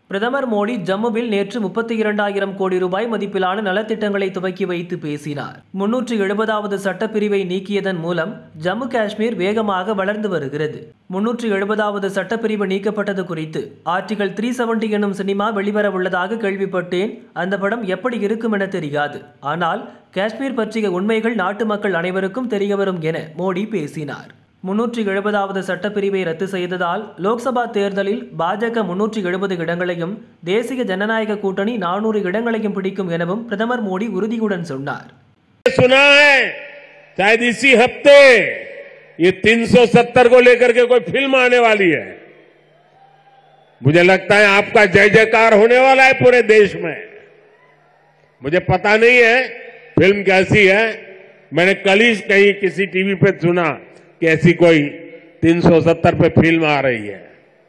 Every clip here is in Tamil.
பிரதமர் மோடி ஜம்முவில் நேற்று 32,000 கோடி ரூபாய் மதிப்பிலான நலத்திட்டங்களை துவக்கி வைத்து பேசினார். 370வது சட்டப்பிரிவை நீக்கியதன் மூலம் ஜம்மு காஷ்மீர் வேகமாக வளர்ந்து வருகிறது. 370வது சட்டப்பிரிவு நீக்கப்பட்டது குறித்து ஆர்டிகல் 370 எனும் சினிமா வெளிவர உள்ளதாக கேள்விப்பட்டேன். அந்த படம் எப்படி இருக்கும் என தெரியாது. ஆனால் காஷ்மீர் பற்றிய உண்மைகள் நாட்டு மக்கள் அனைவருக்கும் தெரியவரும் என மோடி பேசினார். 370வது சட்டப்பிரிவை ரத்து செய்ததால் லோக்சபா தேர்தலில் பாஜக 370 இடங்களையும் தேசிய ஜனநாயக கூட்டணி 400 இடங்களையும் பிடிக்கும் எனவும் பிரதமர் மோடி உறுதியுடன் சொன்னார். सुना है शायद इसी हफ्ते ये 370 को लेकर के कोई फिल्म आने वाली है. मुझे लगता है आपका जय जयकार होने वाला है पूरे देश में. मुझे पता नहीं है फिल्म कैसी है. मैंने कल ही कहीं किसी टीवी पे सुना कि ऐसी कोई 370 पे फिल्म आ रही है.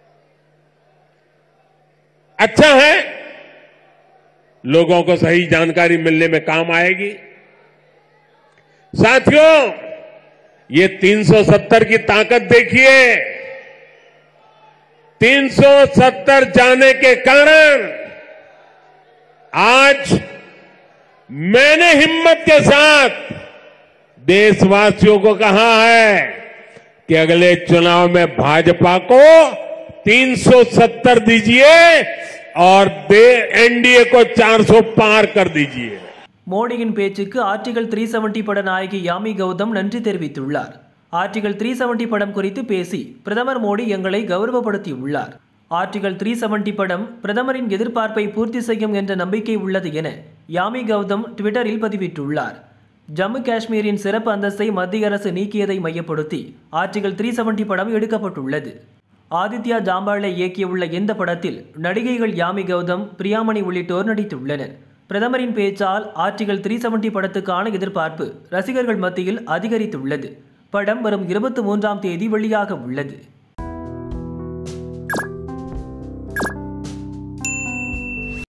अच्छा है, लोगों को सही जानकारी मिलने में काम आएगी. साथियों, ये 370 की ताकत देखिए. 370 जाने के कारण आज मैंने हिम्मत के साथ देशवासियों को कहा है कि अगले चुनाव में भाजपा को 370 दीजिए और एनडीए को 400 पार कर दीजिए. மோடியின் பேச்சுக்கு ஆர்டிகல் 370 பட நாயகி யாமி கௌதம் நன்றி தெரிவித்துள்ளார். ஆர்டிகல் 370 படம் குறித்து பேசி பிரதமர் மோடி எங்களை கௌரவப்படுத்தியுள்ளார். ஆர்டிகல் 370 படம் பிரதமரின் எதிர்பார்ப்பை பூர்த்தி செய்யும் என்ற நம்பிக்கை உள்ளது என யாமி கௌதம் ட்விட்டரில் பதிவிட்டுள்ளார். ஜம்மு காஷ்மீரின் சிறப்பு அந்தஸ்தை மத்திய அரசு நீக்கியதை மையப்படுத்தி ஆர்டிகல் 370 படம் எடுக்கப்பட்டுள்ளது. ஆதித்யா ஜாம்பாலே இயக்கியுள்ள இந்த படத்தில் நடிகைகள் யாமி கௌதம், பிரியாமணி உள்ளிட்டோர் நடித்துள்ளனர். பிரதமரின் பேச்சால் ஆர்டிகல் 370 படத்துக்கான எதிர்பார்ப்பு ரசிகர்கள் மத்தியில் அதிகரித்துள்ளது. படம் வரும் 23ஆம் தேதி வெளியாக உள்ளது.